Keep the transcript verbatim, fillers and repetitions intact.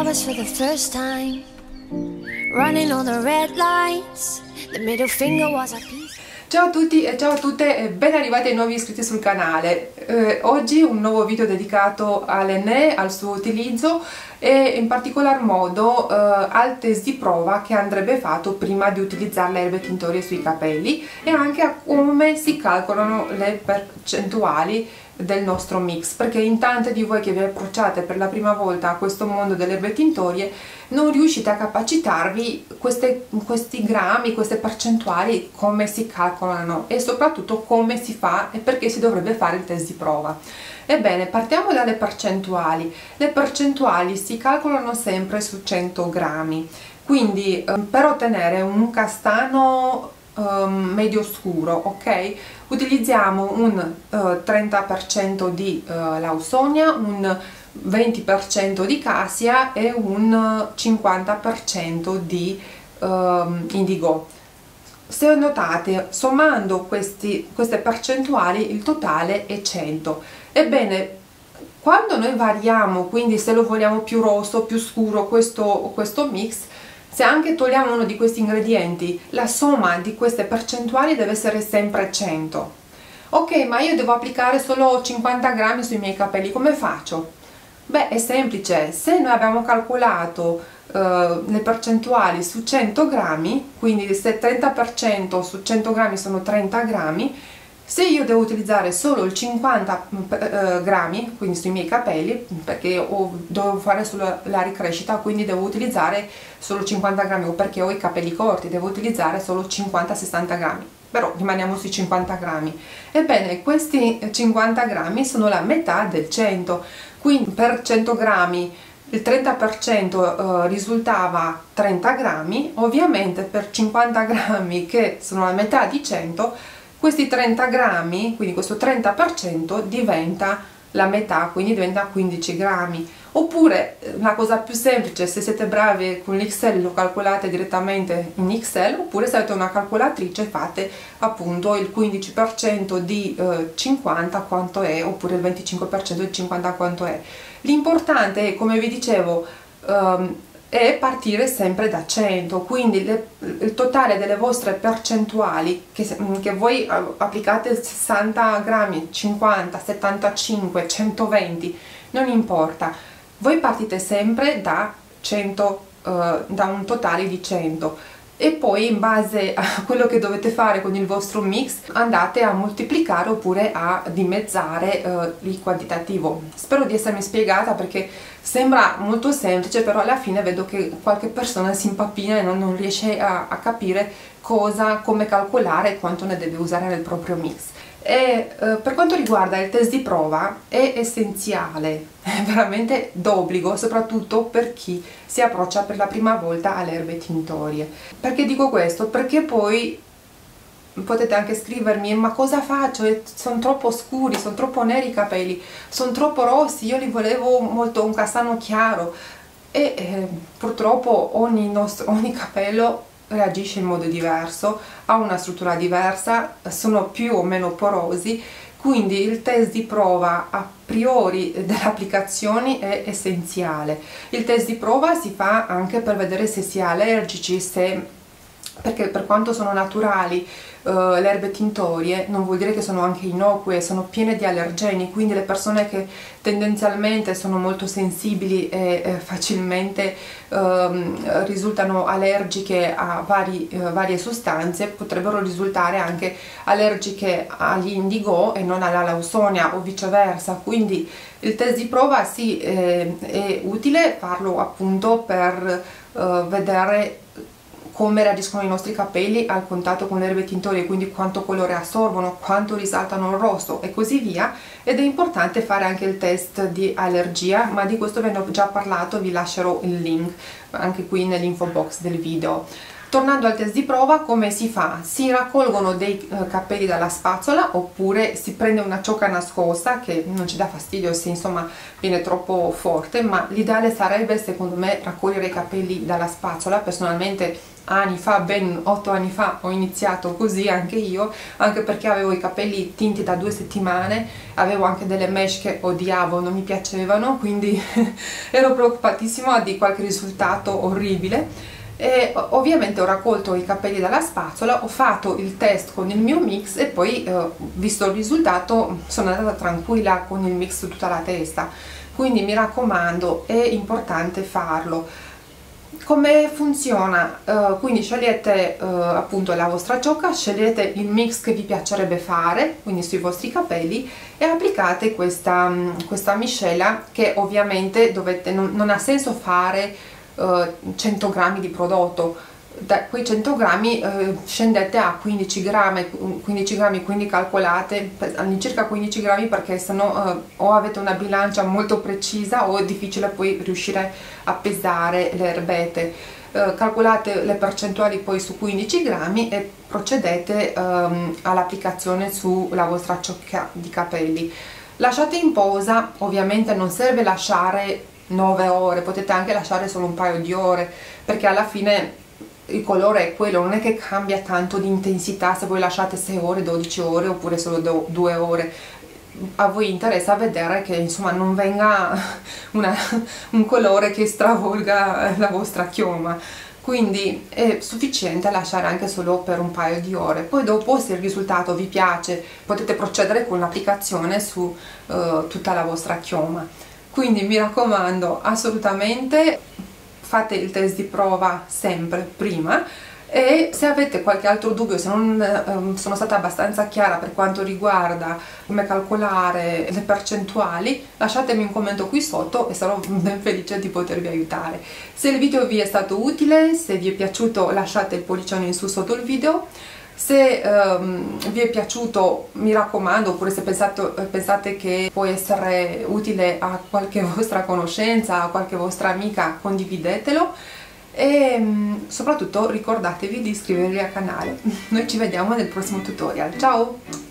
us for the first time, running on the red lights, the middle finger was a piece. Ciao a tutti e ciao a tutte e ben arrivati ai nuovi iscritti sul canale. Eh, oggi un nuovo video dedicato all'Enné, al suo utilizzo e in particolar modo eh, al test di prova che andrebbe fatto prima di utilizzare le erbe tintorie sui capelli e anche a come si calcolano le percentuali del nostro mix, perché in tante di voi che vi approcciate per la prima volta a questo mondo delle erbe tintorie non riuscite a capacitarvi queste, questi grammi, queste percentuali, come si calcolano e soprattutto come si fa e perché si dovrebbe fare il test di prova. Ebbene, partiamo dalle percentuali. Le percentuali si calcolano sempre su cento grammi, quindi eh, per ottenere un castano Um, medio scuro, ok, utilizziamo un uh, trenta per cento di uh, Lawsonia, un venti per cento di Cassia e un cinquanta per cento di um, Indigo. Se notate, sommando questi, queste percentuali il totale è cento. Ebbene, quando noi variamo, quindi se lo vogliamo più rosso, più scuro questo, questo mix, se anche togliamo uno di questi ingredienti, la somma di queste percentuali deve essere sempre cento. Ok, ma io devo applicare solo cinquanta grammi sui miei capelli, come faccio? Beh, è semplice. Se noi abbiamo calcolato uh, le percentuali su cento grammi, quindi se trenta per cento su cento grammi sono trenta grammi, se io devo utilizzare solo il cinquanta grammi, quindi sui miei capelli, perché ho, devo fare solo la ricrescita, quindi devo utilizzare solo cinquanta grammi, o perché ho i capelli corti, devo utilizzare solo cinquanta sessanta grammi, però rimaniamo sui cinquanta grammi. Ebbene, questi cinquanta grammi sono la metà del cento, quindi per cento grammi il trenta per cento eh, risultava trenta grammi, ovviamente per cinquanta grammi che sono la metà di cento, questi trenta grammi, quindi questo trenta per cento diventa la metà, quindi diventa quindici grammi. Oppure una cosa più semplice, se siete bravi con l'Excel lo calcolate direttamente in Excel, oppure se avete una calcolatrice fate appunto il quindici per cento di eh, cinquanta quanto è, oppure il venticinque per cento di cinquanta quanto è. L'importante è, come vi dicevo, um, è partire sempre da cento, quindi le, il totale delle vostre percentuali che, che voi applicate sessanta grammi, cinquanta, settantacinque, centoventi, non importa, voi partite sempre da cento, uh, da un totale di cento e poi in base a quello che dovete fare con il vostro mix andate a moltiplicare oppure a dimezzare uh, il quantitativo. Spero di essermi spiegata, perché sembra molto semplice, però alla fine vedo che qualche persona si impappina e non, non riesce a, a capire cosa, come calcolare e quanto ne deve usare nel proprio mix. E eh, per quanto riguarda il test di prova è essenziale, è veramente d'obbligo, soprattutto per chi si approccia per la prima volta alle erbe tintorie. Perché dico questo? Perché poi potete anche scrivermi: ma cosa faccio? Sono troppo scuri, sono troppo neri i capelli, sono troppo rossi, io li volevo molto un castano chiaro. E eh, purtroppo ogni, nostro, ogni capello reagisce in modo diverso, ha una struttura diversa, sono più o meno porosi, quindi il test di prova a priori delle applicazioni è essenziale. Il test di prova si fa anche per vedere se si è allergici, se, perché per quanto sono naturali uh, le erbe tintorie non vuol dire che sono anche innocue, sono piene di allergeni, quindi le persone che tendenzialmente sono molto sensibili e eh, facilmente uh, risultano allergiche a vari, uh, varie sostanze potrebbero risultare anche allergiche agli indigo e non alla Lawsonia o viceversa. Quindi il test di prova sì, eh, è utile farlo appunto per uh, vedere come reagiscono i nostri capelli al contatto con le erbe tintorie, quindi quanto colore assorbono, quanto risaltano il rosso e così via. Ed è importante fare anche il test di allergia, ma di questo ve ne ho già parlato, vi lascerò il link anche qui nell'info box del video. Tornando al test di prova, come si fa? Si raccolgono dei eh, capelli dalla spazzola, oppure si prende una ciocca nascosta che non ci dà fastidio se insomma viene troppo forte, ma l'ideale sarebbe secondo me raccogliere i capelli dalla spazzola. Personalmente anni fa, ben otto anni fa ho iniziato così anche io, anche perché avevo i capelli tinti da due settimane, avevo anche delle mesh che odiavo, non mi piacevano, quindi ero preoccupatissima di qualche risultato orribile. E ovviamente ho raccolto i capelli dalla spazzola, ho fatto il test con il mio mix e poi eh, visto il risultato sono andata tranquilla con il mix su tutta la testa. Quindi mi raccomando, è importante farlo. Come funziona? Uh, quindi scegliete uh, appunto la vostra ciocca, scegliete il mix che vi piacerebbe fare, quindi sui vostri capelli, e applicate questa, questa miscela che ovviamente dovete, non, non ha senso fare uh, cento grammi di prodotto. Da quei cento grammi eh, scendete a quindici grammi, quindici grammi, quindi calcolate all'incirca quindici grammi, perché sennò eh, o avete una bilancia molto precisa o è difficile poi riuscire a pesare le erbette. Eh, calcolate le percentuali poi su quindici grammi e procedete ehm, all'applicazione sulla vostra ciocca di capelli. Lasciate in posa, ovviamente non serve lasciare nove ore, potete anche lasciare solo un paio di ore, perché alla fine il colore è quello, non è che cambia tanto di intensità se voi lasciate sei ore, dodici ore oppure solo due ore. A voi interessa vedere che insomma non venga una, un colore che stravolga la vostra chioma, quindi è sufficiente lasciare anche solo per un paio di ore. Poi dopo, se il risultato vi piace, potete procedere con l'applicazione su uh, tutta la vostra chioma. Quindi mi raccomando, assolutamente fate il test di prova sempre prima, e se avete qualche altro dubbio, se non um, sono stata abbastanza chiara per quanto riguarda come calcolare le percentuali, lasciatemi un commento qui sotto e sarò ben felice di potervi aiutare. Se il video vi è stato utile, se vi è piaciuto, lasciate il pollicione in su sotto il video. Se um, vi è piaciuto, mi raccomando, oppure se pensate, pensate che può essere utile a qualche vostra conoscenza, a qualche vostra amica, condividetelo, e um, soprattutto ricordatevi di iscrivervi al canale. Noi ci vediamo nel prossimo tutorial. Ciao!